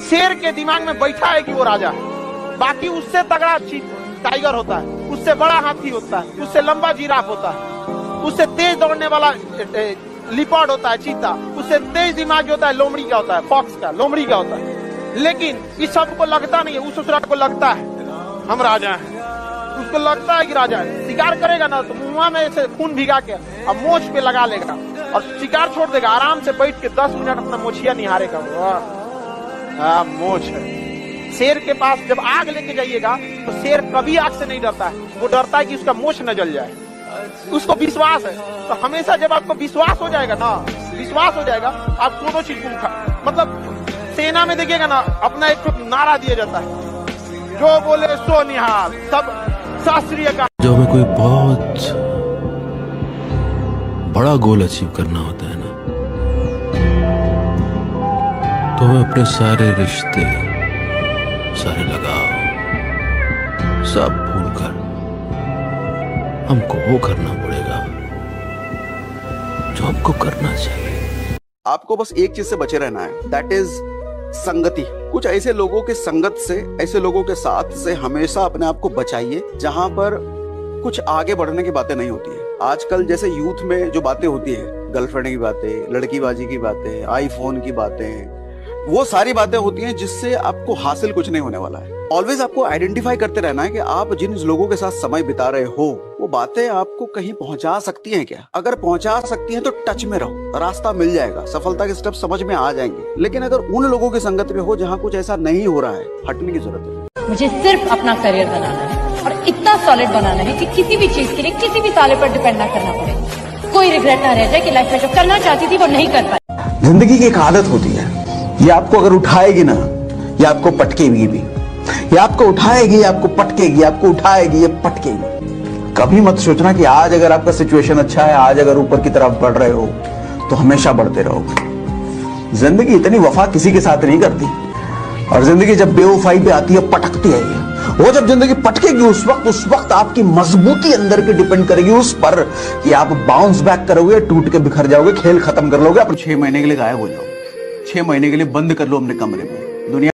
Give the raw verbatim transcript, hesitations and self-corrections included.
शेर के दिमाग में बैठा है कि वो राजा है। बाकी उससे तगड़ा टाइगर होता है, उससे बड़ा हाथी होता है, उससे लंबा जिराफ होता है, उससे तेज दौड़ने वाला लिपर्ड होता है, चीता, उससे तेज दिमाग होता है लोमड़ी का होता है, फॉक्स का, लोमड़ी का होता है। लेकिन इस सबको लगता नहीं है, उस ससुराल को लगता है हम राजा हैं, उसको लगता है कि राजा है। शिकार करेगा ना तो मुंह में से खून भिगा के अब मोछ पे लगा लेगा और शिकार छोड़ देगा, आराम से बैठ के दस मिनट अपना मोछिया निहारेगा। वाह मोछ है। शेर के पास जब आग लेके जाइएगा तो शेर कभी आग से नहीं डरता है, वो डरता है कि उसका मोछ न जल जाए, उसको विश्वास है। तो हमेशा जब आपको विश्वास हो जाएगा ना, विश्वास हो जाएगा, आप दोनों चीज को मतलब सेना में देखिएगा ना, अपना एक नारा दिया जाता है, जो बोले सो निहाल, सब शास्त्रीय का। जो हमें कोई बहुत बड़ा गोल अचीव करना होता है ना, तो हमें अपने सारे रिश्ते, सारे लगाव सब भूलकर हमको वो करना पड़ेगा जो हमको करना चाहिए। आपको बस एक चीज से बचे रहना है, दैट इज संगति। कुछ ऐसे लोगों के संगत से, ऐसे लोगों के साथ से हमेशा अपने आप को बचाइए जहां पर कुछ आगे बढ़ने की बातें नहीं होती है। आजकल जैसे यूथ में जो बातें होती है, गर्लफ्रेंड की बातें, लड़कीबाजी की बातें, आईफोन की बातें, वो सारी बातें होती हैं जिससे आपको हासिल कुछ नहीं होने वाला है। ऑलवेज आपको आइडेंटिफाई करते रहना है कि आप जिन लोगों के साथ समय बिता रहे हो वो बातें आपको कहीं पहुंचा सकती हैं क्या। अगर पहुंचा सकती हैं तो टच में रहो, रास्ता मिल जाएगा, सफलता के स्टेप समझ में आ जाएंगे। लेकिन अगर उन लोगों की संगत में हो जहां कुछ ऐसा नहीं हो रहा है, हटने की जरूरत है। मुझे सिर्फ अपना करियर बनाना है और इतना सॉलिड बनाना है कि किसी भी चीज के लिए किसी भी ताले पर डिपेंड ना करना पड़े, कोई रिग्रेट ना रह जाए कि लाइफ में जो करना चाहती थी वो नहीं कर पाई। जिंदगी की एक आदत होती है, ये आपको अगर उठाएगी ना, ये आपको पटकेगी भी, ये आपको उठाएगी, ये आपको पटकेगी, आपको उठाएगी, ये पटकेगी। कभी मत सोचना कि आज अगर आपका सिचुएशन अच्छा है, आज अगर ऊपर की तरफ बढ़ रहे हो तो हमेशा बढ़ते रहोगे। जिंदगी इतनी वफा किसी के साथ नहीं करती, और जिंदगी जब बेवफाई पे आती है, पटकती है ये। वो जब जिंदगी पटकेगी उस वक्त उस वक्त आपकी मजबूती अंदर की डिपेंड करेगी उस पर कि आप बाउंस बैक करोगे, टूट के बिखर जाओगे, खेल खत्म कर लोगे, आप छह महीने के लिए गायब हो जाओगे, छह महीने के लिए बंद कर लो अपने कमरे में। दुनिया